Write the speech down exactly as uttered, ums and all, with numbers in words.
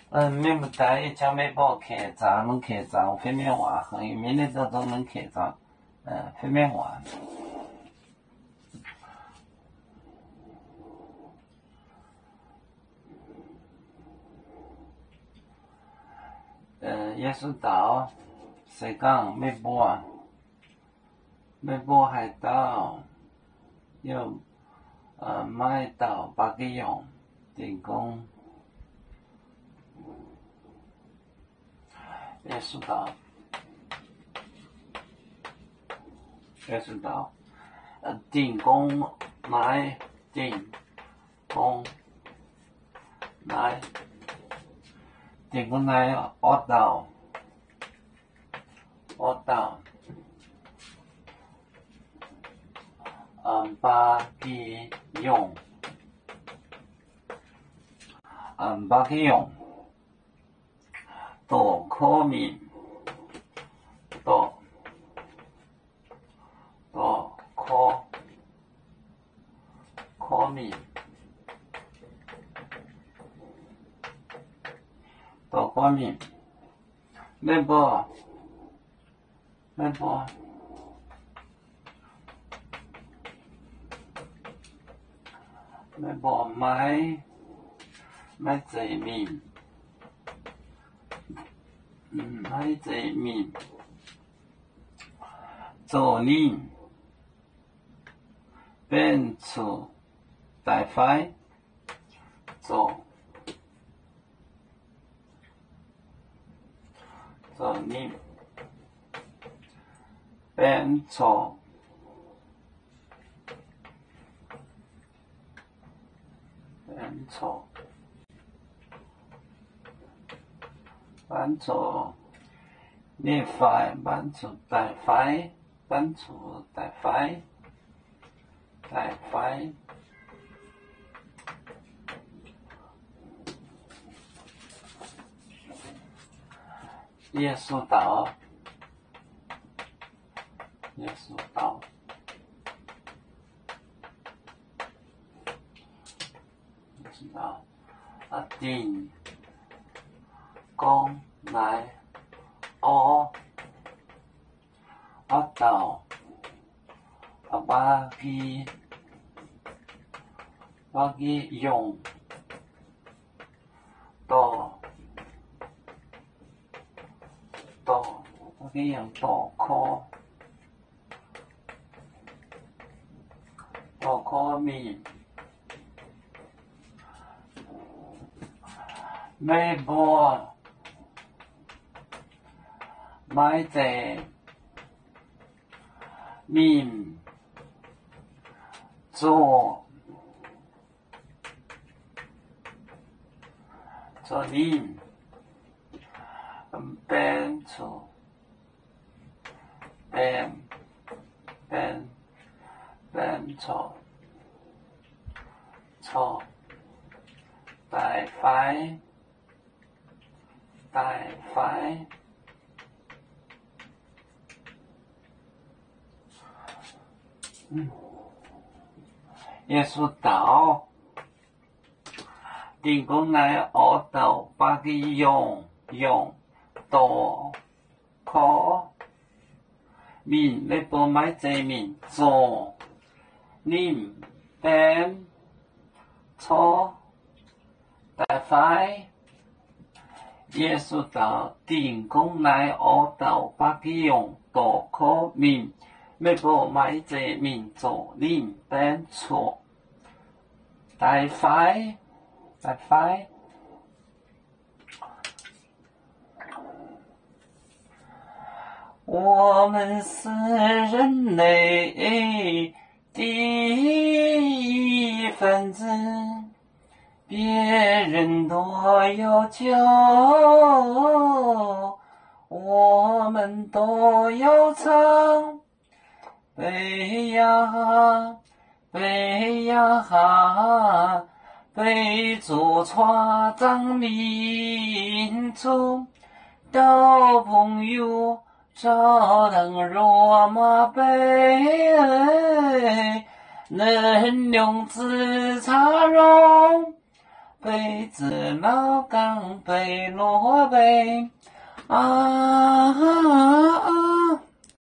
嗯，民不单一将美宝开张能开张，非面话很有名的这种能开张，嗯，非面话。嗯，耶稣道，谁讲美宝？美宝还道，有呃买到八个用，提供。耶稣道，耶稣道，呃，提供买提供买提供来学到学到，嗯，八个用，嗯，八个用。多可名，多多可可名，多可名，美宝，美宝，美宝买买罪名。嗯，买罪名，做人变出大坏，做做人变出变出。班主你快，班主大快，班主大快，大快。耶稣道，耶稣道，耶稣道，啊定。讲来学学到啊把佢把佢用到到把佢用到科到科面美宝。买在面做做面变出变变变出出大快大快。嗯，耶稣道，提供来学到把个用用多可面，你不买这面做，你变错大快。耶稣道，提供来学到把个用多可面。美宝买这面做人变错，大快大快。我们是人类的一份子，别人都要救，我们都要唱。北呀北呀北祖创造民族，到朋友照当罗马杯，能用自茶容北至老港北落北，啊。